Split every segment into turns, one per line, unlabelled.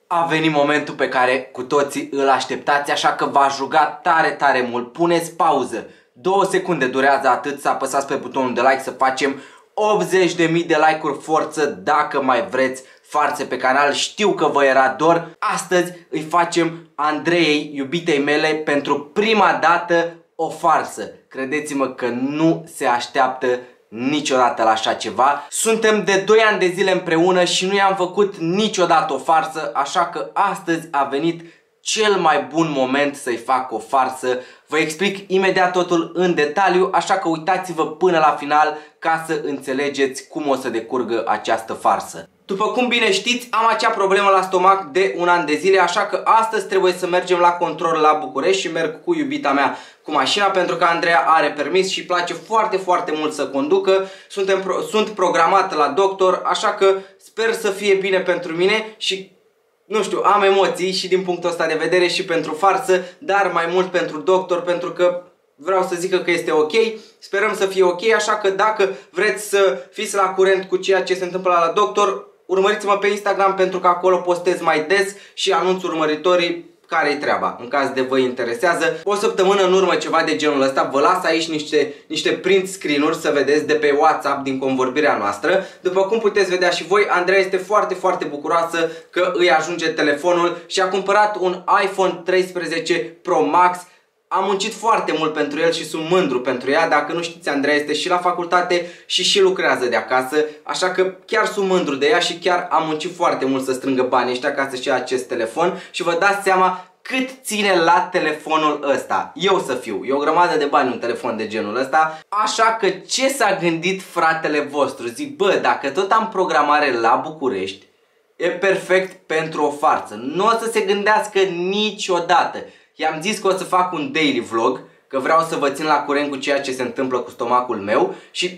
A venit momentul pe care cu toții îl așteptați, așa că v-aș ruga tare, tare mult, puneți pauză. 2 secunde durează atât, să apăsați pe butonul de like, să facem 80.000 de like-uri forță dacă mai vreți farse pe canal. Știu că vă era dor. Astăzi îi facem Andreei, iubitei mele, pentru prima dată o farsă. Credeți-mă că nu se așteaptă niciodată la așa ceva. Suntem de 2 ani de zile împreună și nu i-am făcut niciodată o farsă, așa că astăzi a venit cel mai bun moment să-i fac o farsă. Vă explic imediat totul în detaliu, așa că uitați-vă până la final ca să înțelegeți cum o să decurgă această farsă. După cum bine știți, am acea problemă la stomac de 1 an de zile, așa că astăzi trebuie să mergem la control la București și merg cu iubita mea cu mașina, pentru că Andreea are permis și îi place foarte, foarte mult să conducă. Sunt programat la doctor, așa că sper să fie bine pentru mine și, nu știu, am emoții și din punctul ăsta de vedere și pentru farsă, dar mai mult pentru doctor, pentru că vreau să zică că este ok, sperăm să fie ok, așa că dacă vreți să fiți la curent cu ceea ce se întâmplă la doctor, urmăriți-mă pe Instagram, pentru că acolo postez mai des și anunț urmăritorii care-i treaba, în caz de vă interesează. O săptămână în urmă, ceva de genul ăsta, vă las aici niște print screen-uri să vedeți de pe WhatsApp din convorbirea noastră. După cum puteți vedea și voi, Andreea este foarte, foarte bucuroasă că îi ajunge telefonul și a cumpărat un iPhone 13 Pro Max. Am muncit foarte mult pentru el și sunt mândru pentru ea. Dacă nu știți, Andreea este și la facultate și lucrează de acasă, așa că chiar sunt mândru de ea și chiar am muncit foarte mult să strângă banii ăștia ca să-și ia acest telefon. Și vă dați seama cât ține la telefonul ăsta. Eu să fiu, e o grămadă de bani un telefon de genul ăsta. Așa că ce s-a gândit fratele vostru? Zic, bă, dacă tot am programare la București, e perfect pentru o farsă. Nu o să se gândească niciodată. I-am zis că o să fac un daily vlog, că vreau să vă țin la curent cu ceea ce se întâmplă cu stomacul meu și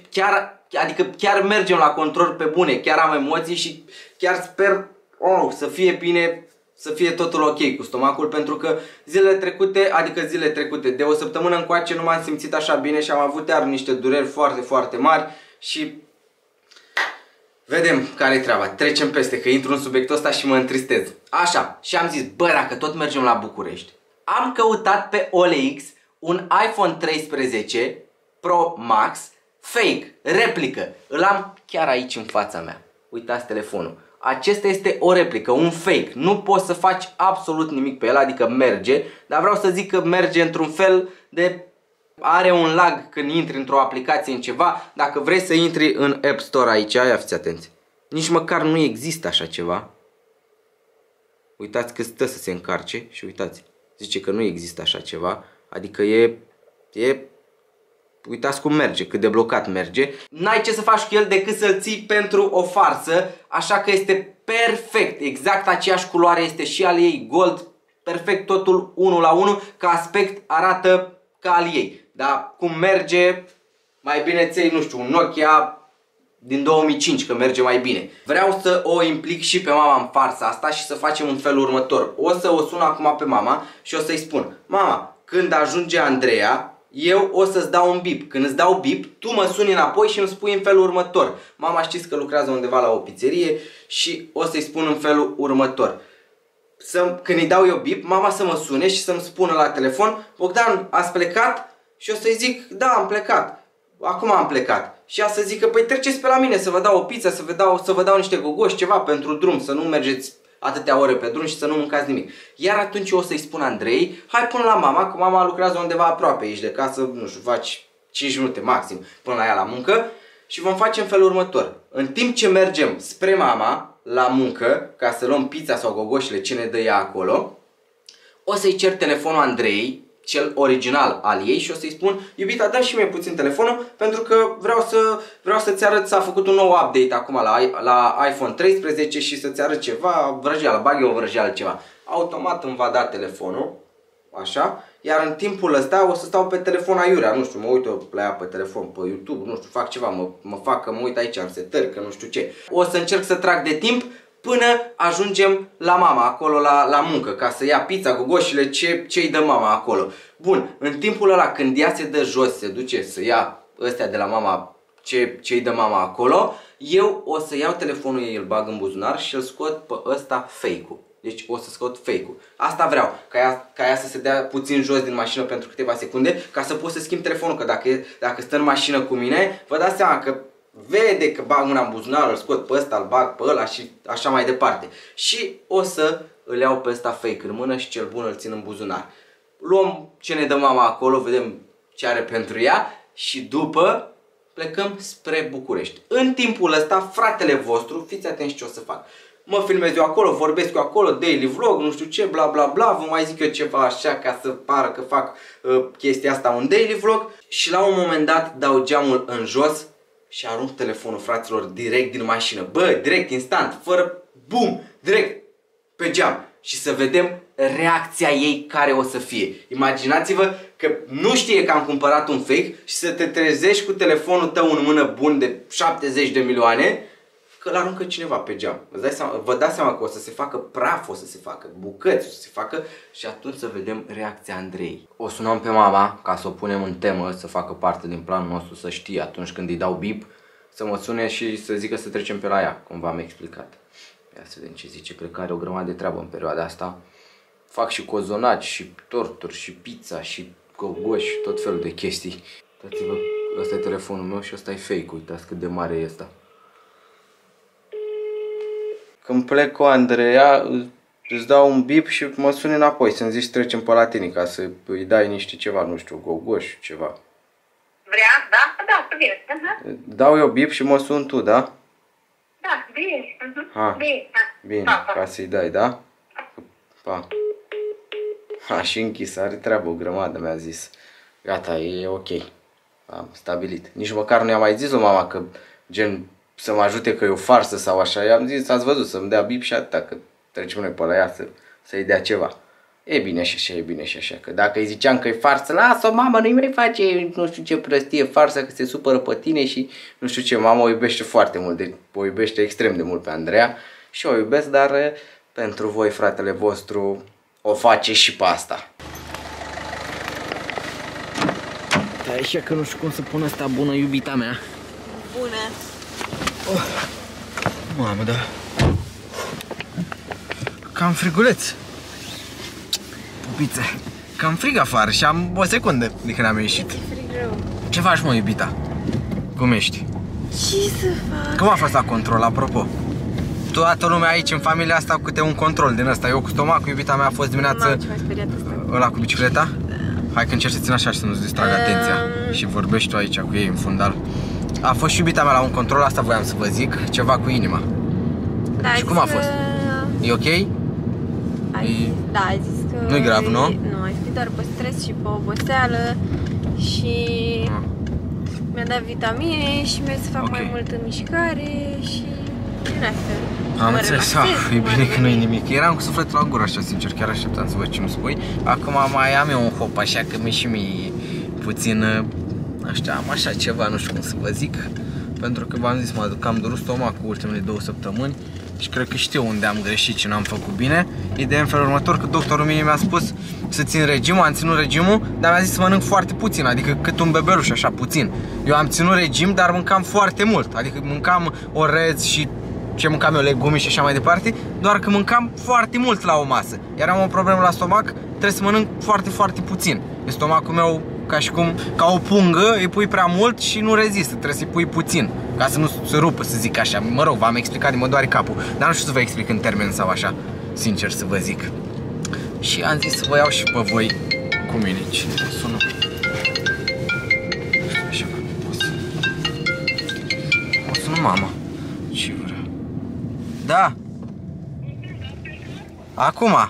chiar mergem la control pe bune, chiar am emoții și chiar sper să fie bine, să fie totul ok cu stomacul, pentru că zilele trecute, de o săptămână încoace nu m-am simțit așa bine și am avut iar niște dureri foarte, foarte mari și vedem care-i treaba. Trecem peste, că intru în subiectul ăsta și mă întristez. Așa, și am zis, bă, dacă tot mergem la București, am căutat pe OLX un iPhone 13 Pro Max fake, replică. Îl am chiar aici în fața mea. Uitați telefonul. Acesta este o replică, un fake. Nu poți să faci absolut nimic pe el, adică merge, dar vreau să zic că merge într-un fel de... Are un lag când intri într-o aplicație în ceva. Dacă vrei să intri în App Store aici, ia fiți atenți. Nici măcar nu există așa ceva. Uitați că stă să se încarce și uitați. Zice că nu există așa ceva, adică uitați cum merge, cât de blocat merge. N-ai ce să faci cu el decât să-l ții pentru o farsă, așa că este perfect, exact aceeași culoare este și al ei, gold, perfect totul 1 la 1, ca aspect arată ca al ei. Dar cum merge, mai bine ți-ai, nu știu, un Nokia din 2005, că merge mai bine. Vreau să o implic și pe mama în farsa asta și să facem în felul următor. O să o sun acum pe mama și o să-i spun: mama, când ajunge Andreea, eu o să-ți dau un bip. Când îți dau bip, tu mă suni înapoi și îmi spui în felul următor. Mama, știți că lucrează undeva la o pizzerie și o să-i spun în felul următor. Când îi dau eu bip, mama să mă sune și să-mi spună la telefon: Bogdan, ați plecat? Și o să-i zic: da, am plecat. Acum am plecat. Și ea să zică: păi treceți pe la mine să vă dau o pizza, să vă dau niște gogoși, ceva pentru drum, să nu mergeți atâtea ore pe drum și să nu mâncați nimic. Iar atunci o să-i spun Andrei: hai până la mama, că mama lucrează undeva aproape aici de casă, nu știu, faci 5 minute maxim până la ea la muncă. Și vom face în felul următor. În timp ce mergem spre mama la muncă, ca să luăm pizza sau gogoșile, ce ne dă ea acolo, o să-i cer telefonul Andrei, cel original al ei, și o să-i spun: iubita, dă-mi și mie puțin telefonul, pentru că vreau să-ți arăt, s-a făcut un nou update acum la iPhone 13 și să-ți arăt ceva, vrăjeală, bag eu o vrăjeală ceva. Automat îmi va da telefonul, așa, iar în timpul ăsta o să stau pe telefon aiurea, nu știu, mă uit la ea pe telefon, pe YouTube, nu știu, fac ceva, mă uit aici în setări, că nu știu ce. O să încerc să trag de timp până ajungem la mama, acolo la muncă, ca să ia pizza, gogoșile, ce-i dă mama acolo. Bun, în timpul ăla, când ea se dă jos, se duce să ia ăstea de la mama, ce-i dă mama acolo, eu o să iau telefonul ei, îl bag în buzunar și îl scot pe ăsta fake-ul. Deci o să scot fake-ul. Asta vreau, ca ea să se dea puțin jos din mașină pentru câteva secunde, ca să pot să schimb telefonul, că dacă stă în mașină cu mine, vă dați seama că vede că bag mâna în buzunar, îl scot pe ăsta, îl bag pe ăla și așa mai departe. Și o să îl iau pe ăsta fake în mână și cel bun îl țin în buzunar. Luăm ce ne dă mama acolo, vedem ce are pentru ea și după plecăm spre București. În timpul ăsta, fratele vostru, fiți atenți ce o să fac. Mă filmez eu acolo, vorbesc eu acolo, daily vlog, nu știu ce, bla bla bla, vă mai zic eu ceva așa ca să pară că fac chestia asta un daily vlog și la un moment dat dau geamul în jos și arunc telefonul fraților direct din mașină. Bă, direct, instant, fără bum, direct pe geam și să vedem reacția ei care o să fie. Imaginați-vă că nu știe că am cumpărat un fake și să te trezești cu telefonul tău în mână bun de 70 de milioane că l-aruncă cineva pe geam. Vă dați seama că o să se facă praf, o să se facă bucăți, o să se facă și atunci să vedem reacția Andrei. O sunăm pe mama ca să o punem în temă, să facă parte din planul nostru, să știe atunci când îi dau bip, să mă sune și să zică să trecem pe la ea, cum v-am explicat. Ia să vedem ce zice, cred că are o grămadă de treabă în perioada asta. Fac și cozonaci, și torturi, și pizza, și gogoși, și tot felul de chestii. Uitați-vă, ăsta e telefonul meu și ăsta e fake, uitați cât de mare e ăsta. Când plec cu Andreea, îți dau un bip și mă suni înapoi, să-mi zici trecem pe la tine, ca să îi dai niște ceva, nu știu, gogoși, ceva.
Vrea? Da? Da, bine.
Dau eu bip și mă sun tu, da?
Da, bine. Bine.
Bine, ca să-i dai, da? Pa. Ha, și închis, are treabă o grămadă, mi-a zis. Gata, e ok. Am stabilit. Nici măcar nu i-am mai zis-o mama că, gen, să mă ajute că e o farsă sau așa. I-am zis, ați văzut, să-mi dea bip și atâta, că trecem noi pe la ea să-i dea ceva. E bine și așa, e bine și așa. Că dacă îi ziceam că e farsă, lasă-o, mamă, nu-i mai face nu știu ce prostie farsă, că se supără pe tine și nu știu ce. Mama o iubește foarte mult, deci o iubește extrem de mult pe Andreea și o iubesc, dar pentru voi, fratele vostru, o face și pe asta. Da, așa că nu știu cum să pun asta bună, iubita mea.
Bună.
Mamă, da. Cam friguleț. Pupițe. Cam frig afară și am o secundă de când am ieșit.
E frig rău.
Ce faci, mă, iubita? Cum ești?
Ce să fac?
Cum a fost la control, apropo? Toată lumea aici, în familia asta, cu câte un control din ăsta. Eu cu stomacul, iubita mea a fost dimineață...
Mamă, ce m-a speriat asta.
Ăla cu bicicleta? Da. Hai că încerci să țin așa și să nu-ți distrag atenția. Și vorbești tu aici cu ei în fundal. A fost și iubita mea la un control, asta voiam să vă zic, ceva cu inima.
Da,
și cum a fost? E ok?
Da, a zis că...
Nu-i grav, nu?
Nu, ai fi doar pe stres și pe oboseală și... Mi-a dat vitamine și mi-a să fac mai multă mișcare și... din asta.
Am înțeles, e bine că nu e nimic. Eram cu sufletul la gură așa, sincer, chiar așteptam să văd ce îmi spui. Acum mai am eu un hop așa, că mi-e și mie puțin... Așa, am așa ceva, nu știu cum să vă zic. Pentru că v-am zis, mă cam durut stomacul ultimele 2 săptămâni. Și cred că știu unde am greșit și n-am făcut bine. Ideea în felul următor, că doctorul mie mi-a spus să țin regimul, am ținut regimul, dar mi-a zis să mănânc foarte puțin, adică cât un bebeluș, așa, puțin. Eu am ținut regim, dar mâncam foarte mult, adică mâncam orez și ce mâncam eu, legume și așa mai departe, doar că mâncam foarte mult la o masă. Iar am o problemă la stomac, trebuie să mănânc foarte, foarte puțin. În stomacul meu, ca și cum, ca o pungă, îi pui prea mult și nu rezistă, trebuie să-i pui puțin, ca să nu se rupă, să zic așa. Mă rog, v-am explicat, mă doare capul, dar nu știu să vă explic în termen sau așa, sincer să vă zic. Și am zis să vă iau și pe voi cu mine. Cine mă sună? Așa, mă sună mama. Ce vrea? Da. Acum.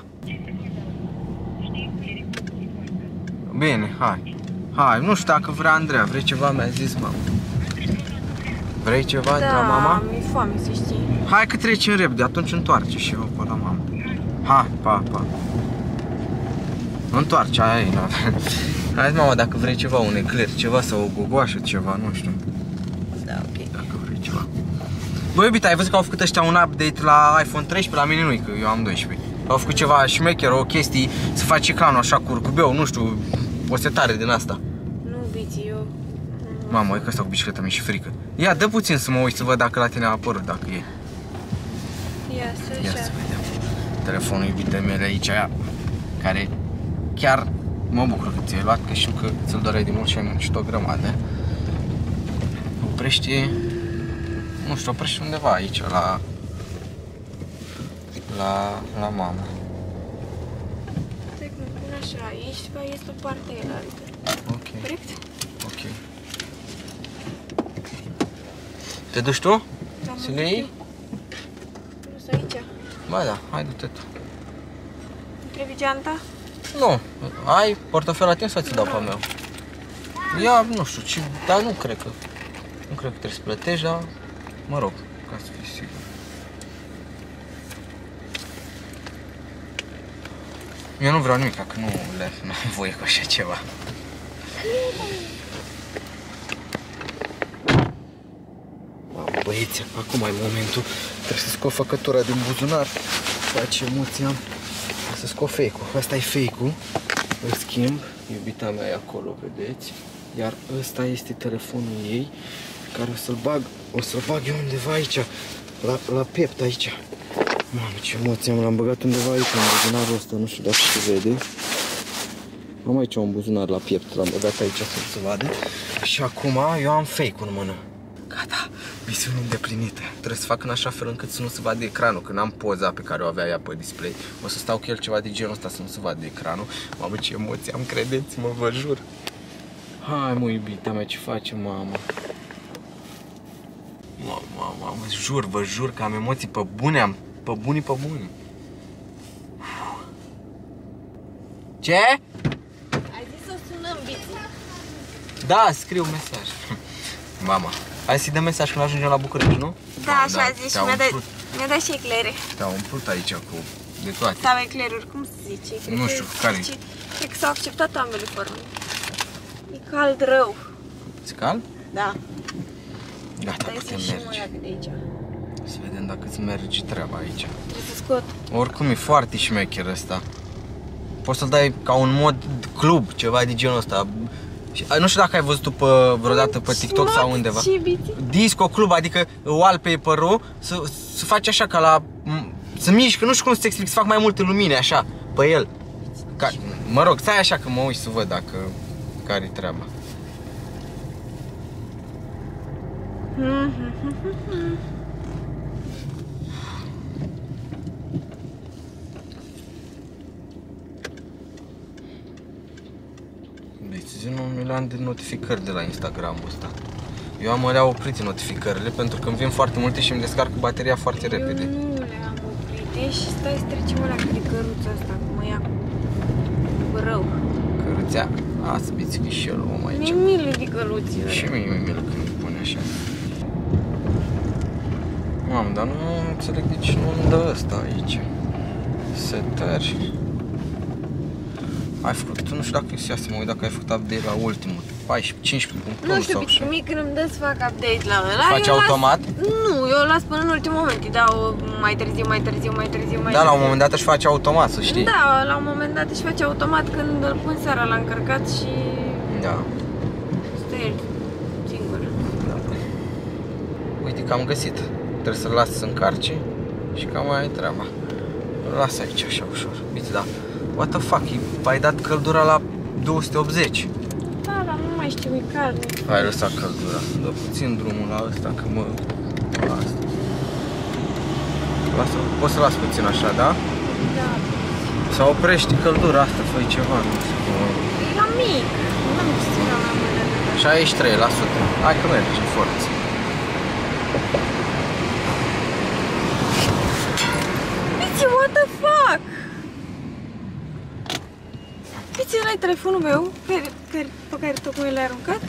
Bine, hai. Hai, nu știu dacă vrea Andreea, vrei ceva? Mi-a zis mama. Vrei ceva de la mama?
Da, mi-e foame, să știi.
Hai că trecem repede, atunci întoarce și eu pe la mama. Hai, pa, pa. Întoarce, aia e, na. Hai, mama, dacă vrei ceva, un ecler, ceva sau o gogoașă, ceva, nu știu.
Da, ok.
Dacă vrei ceva. Băi, iubita, ai văzut că au făcut ăștia un update la iPhone 13? La mine nu-i, că eu am 12. Au făcut ceva șmecher, o chestie, să faci ecranul așa curcubeu, nu știu, o setare din asta.
Nu, bici, eu...
Mamă, e că ăsta cu bicicleta mi-e și frică. Ia, dă puțin să mă uit să văd dacă la tine a apărut, dacă e.
Ia să
vedem. telefonul iubitei mele aici, care chiar mă bucur că ți-ai luat, că știu că ți-l doreai de mult și ai muncit o grămadă. Oprește, nu știu, oprește undeva aici, la mama.
Cred că mă pun așa aici și după este o parte elaltă.
Ok.
Corect?
Ok. Te duci tu?
Da,
Să le iei?
Nu sunt aici.
Ba da, hai du-te tu.
Trebuie geanta?
Nu, ai portofelul la tine sau ți-l dau pe meu? Ia, nu știu, dar nu cred că trebuie să plătești, dar mă rog, ca să fii sigur. Eu nu vreau nimic, că nu am voie cu așa ceva. Băieți, acum e momentul. Trebuie să scot făcătura din buzunar. Face emoția. Să scot fake-ul. Asta e fake-ul. Îl schimb. Iubita mea e acolo, vedeți? Iar ăsta este telefonul ei, pe care o să-l bag eu undeva aici, la piept aici. Mamă, ce emoție am, l-am băgat undeva aici, în buzunarul ăsta, nu știu dacă se vede. Am aici un buzunar la piept, l-am băgat aici să se vadă. Și acum eu am fake-ul în mână. Gata, misiune îndeplinită. Trebuie să fac în așa fel încât să nu se vadă ecranul. Când am poza pe care o avea ea pe display, o să stau cu el ceva de genul ăsta să nu se vadă ecranul. Mamă, ce emoții am, credeți-mă, vă jur. Hai mă, iubita mea, ce face mama? Mama, vă jur că am emoții pe bune, pe buni. Ce?
Ai zis să sunăm, Bici.
Da, scriu mesaj. Mama, hai să-i dăm mesaj când ajungem la București, nu?
Da, așa a zis și mi-a dat și eclere.
Te-au umplut aici cu de toate.
Sau ecleruri, cum se zice?
Nu știu, care?
Cred că s-au acceptat ambele forme. E cald rău.
Ți cald?
Da.
Gata,
Dar
putem
și
merge.
de aici.
Să vedem dacă îți merge treaba aici.
Trebuie să scot.
Oricum e foarte șmecher ăsta. Poți să-l dai ca un mod club, ceva de genul ăsta. Nu știu dacă ai văzut vreodată pe TikTok sau undeva. Disco club, adică wallpaper-ul să faci așa ca la... Să mișcă, nu știu cum să-ți explic, să fac mai multe lumine așa pe el. Mă rog, stai așa că mă uit să văd dacă care-i treaba. Deci nu mi le-am de notificări de la Instagram-ul ăsta. Eu am alea oprite notificările pentru că îmi vin foarte multe și îmi descarcă bateria foarte repede.
Eu nu le-am oprite și stai să trecem ăla cât de căruța asta, că mă ia cu rău.
Căruțea? Azi bițichișelul, om aici.
Mi-e milă de căluțile.
Și mie mi-e milă când îmi pune așa. Mamă, dar nu înțeleg de ce nu-mi dă ăsta aici. Setări. Ai făcut, nu știu dacă e să mă uit dacă ai făcut update la ultimul, 14, 15.1
nu știu,
sau așa.
mie când îmi dă să fac update la ăla,
faci automat?
Nu, eu îl las până în ultimul moment, îi dau mai târziu.
Da, la un moment dat își face automat, să știi.
Da, la un moment dat își face automat când îl pun seara la încărcat și...
Da.
Stă el singur.
Da. Uite că am găsit. Trebuie să-l las să încarce și cam mai ai treaba. Îl las aici așa ușor. Uite, da. What the fuck, ai dat căldura la 280.
Da, dar nu mai știu, e cald.
Hai lăsat căldura. Dă puțin drumul la ăsta, că mă... La asta. Lasă, poți să las puțin așa, da?
Da.
Sau oprește căldura asta, fă ceva, nu știu cum.
E la mic. Nu am știu la mai mult.
63%. Hai că merge, forță.
Bici, what the fuck? Bici, ăla-i telefonul meu pe care tocmai l-ai aruncat?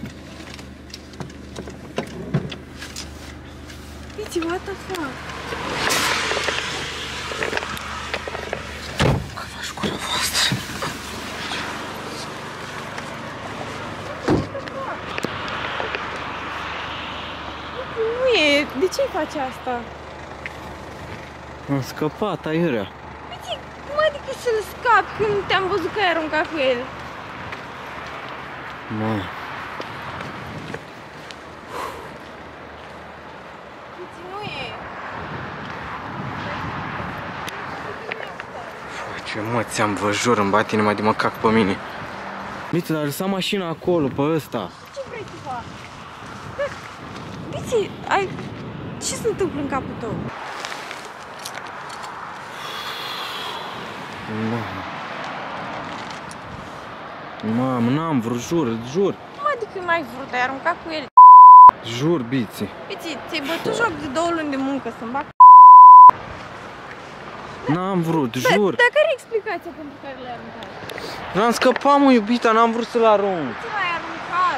Bici, what the fuck?
Că faci gura voastră.
Nu e, de ce faci asta?
Am scăpat, aiurea.
Bici, cum adică să-l scap când te-am văzut că ai aruncat cu el?
Mă.
Bici, nu e.
Ce mă, ți-am vă jur, îmi bate inima de mă cac pe mine. Biți, dar lăsa mașina acolo, pe ăsta.
Ce vrei să fac? Biți, ce se întâmplă în capul tău?
Mamă, n-am vrut, jur.
Cum adică n-ai vrut? Ai aruncat cu el?
Jur, Biți.
Biți, ți-ai bătut joc de 2 luni de muncă să-mi bag.
N-am vrut, jur.
Dar care e explicația pentru care le-ai aruncat?
N-am scăpat, mă, iubita, n-am vrut să-l arunc.
Ce l-ai aruncat?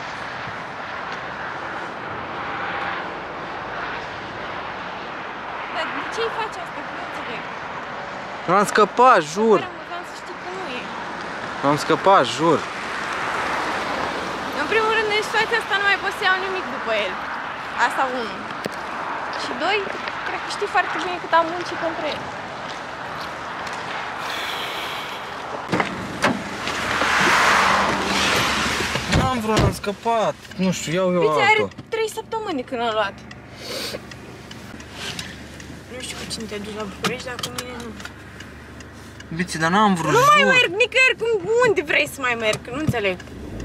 Dar de ce-i faci asta? Că nu înțeleg.
N-am scăpat, jur.
Pare amuzant să știi că nu e.
N-am scăpat, jur.
În primul rând, în situația asta nu mai pot să iau nimic după el. Asta 1. Și 2, cred că știi foarte bine cât am muncit pentru el.
N-am vrut, am scăpat. Nu știu, iau eu
Biți, are
altă.
3 săptămâni de când l-am luat. Nu știu cu cine te duci la București, dar cu mine nu.
Biți, dar n-am vrut,
Nu mai
jur.
merg nicăieri, unde vrei să mai merg? Nu înțeleg.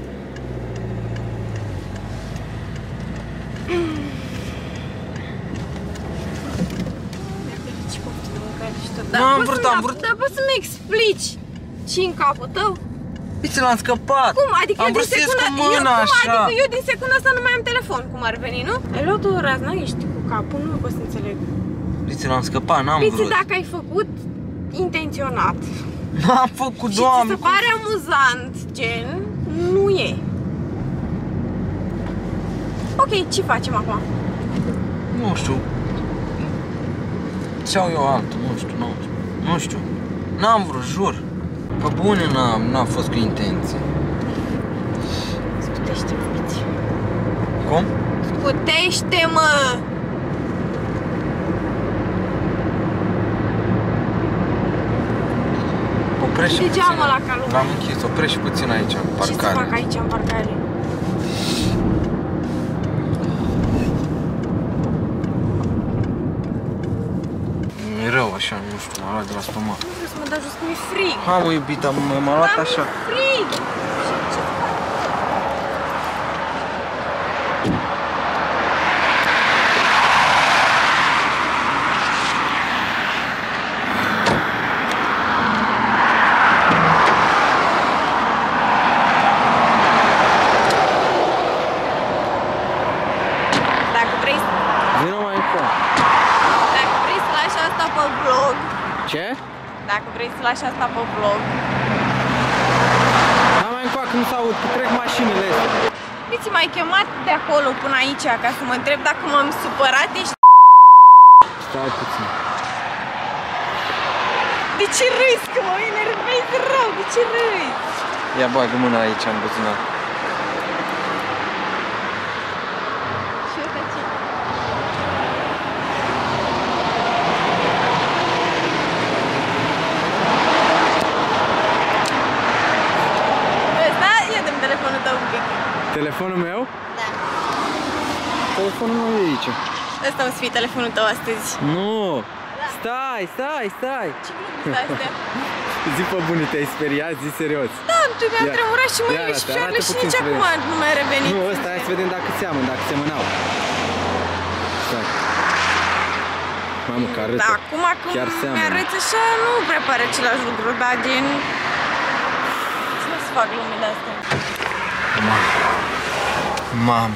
N-am vrut, am vrut.
Dar poți să-mi explici ce în capul tău?
Biți, l-am scăpat.
Cum? Adică
am
eu
vrut
din
să ies
secunda,
cu mâna, așa.
Adică eu din secunda asta nu mai am telefon, cum ar veni, nu? Ai luat o razna, ești cu capul, nu pot să înțeleg.
Biți, l-am scăpat, n-am
Biți,
vrut.
dacă ai făcut intenționat
N-am făcut,
și
Doamne.
ți se pare amuzant, gen, nu e. Ok, ce facem acum?
Nu știu. Ce-au eu altul, nu știu. Nu știu. N-am vrut, jur. Pe bune n-am fost cu intenție.
Scutește-mă, Biți.
Cum?
Scutește-mă!
Oprește
De
puțin.
geamul ăla ca lumea.
L-am închis, oprește puțin aici, în
Ce să
parcare.
fac aici în parcare?
Mi-e rău așa, nu știu, m-a luat de la stomac.
Nu vreau să mă dau jos, că mi-e frig.
Ha, mă, iubita, m-a luat
Dar
așa.
mi-e frig! Ce să fac? Dacă vrei să...
Vină mai încolo.
Dacă vrei să lași asta pe vlog,
Ce?
dacă vrei să lași asta pe vlog,
Da, mai încoacă, nu s-aud, trec mașinile astea.
Biți, m-ai chemat de acolo până aici ca să mă întreb dacă m-am supărat, ești...
Stai puțin.
De ce râzi? Că mă enervezi rău, de ce râzi?
Ia bagă mâna aici în buzunar.
Și ăsta ce? Ăsta? Ia dă-mi telefonul tău un pic.
Telefonul meu?
Da.
Telefonul meu e aici.
Ăsta o să fie telefonul tău astăzi.
Nu! Stai!
Ce glume astea?
Zi pe bune, te-ai speriat? Zi serios.
Da, tu mi-am
Ia.
tremurat și mâinile
Ia
și
arată,
picioarele
arată
și
puțin
nici
să vedem.
acum nu mai-a revenit.
Nu, ăsta, hai să vedem dacă seamănă, dacă semănau. Stai. Mamă, că arătă.
Da, acum când
Chiar seamănă.
mi-arăți așa, nu prea pare același lucru, dar gen... Ce să fac lumile astea?
Mamă.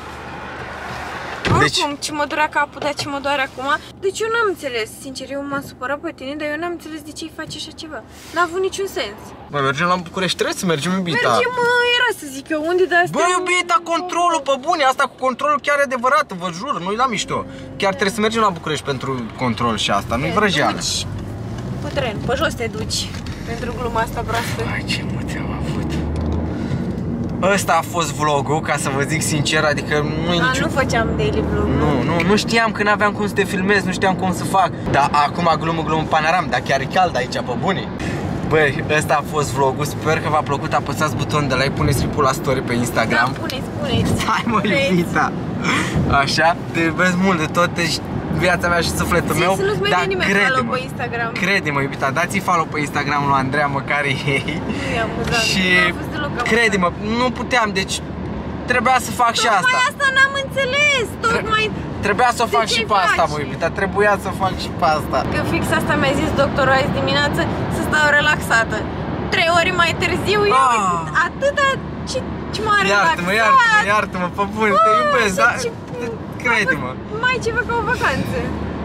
Oricum, ce mă durea capul, dar ce mă doare acum. Deci eu n-am înțeles, sincer, eu m-am supărat pe tine, dar eu n-am înțeles de ce îi faci așa ceva. N-a avut niciun sens.
Bă, mergem la București, trebuie să mergem, iubita.
Mergem, era să zic eu, unde de astea?
Bă, iubita, controlul, pe bune, asta cu controlul chiar e adevărat, vă jur, nu-i la mișto. Chiar trebuie să mergem la București pentru control și asta, nu-i vrăjeală.
Cu tren, pe jos te duci, pentru gluma asta proastă.
Hai, ce mă te-am avut. Ăsta a fost vlogul, ca să vă zic sincer, adică nu-i niciun...
Nu făceam daily vlog.
Nu știam că n-aveam cum să te filmez, nu știam cum să fac. Dar acum glumă panoram, dar chiar e cald aici, pe bune. Băi, ăsta a fost vlogul, sper că v-a plăcut, apăsați butonul de like, puneți clipul la story pe Instagram.
Da, puneți.
Hai mă, iubita. Așa, te iubesc mult de tot, deci viața mea și sufletul meu.
Să nu-ți mai dea nimeni follow pe Instagram.
Crede-mă, iubita, dați-i follow pe Instagram lui Andreea, măcar ei.
Nu e amuzant,
Și
nu a fost deloc amuzant.
crede-mă, nu puteam, deci trebuia să fac și asta.
Tocmai asta n-am înțeles, tocmai...
Trebuia să o fac
ce
și pe asta,
faci?
mă, iubita, trebuia să fac și pe asta.
Că fix asta mi-a zis doctorul azi dimineață, să stau relaxată. 3 ore mai târziu, eu atâta... Ce m-a relaxat.
Iartă-mă, pe bune, te iubesc, dar crede-mă.
Mai ceva ca o vacanță.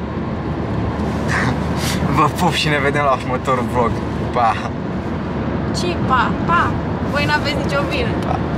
Vă pup și ne vedem la următorul vlog. Pa!
Ce pa? Pa! Voi n-aveți nicio vină.
Pa!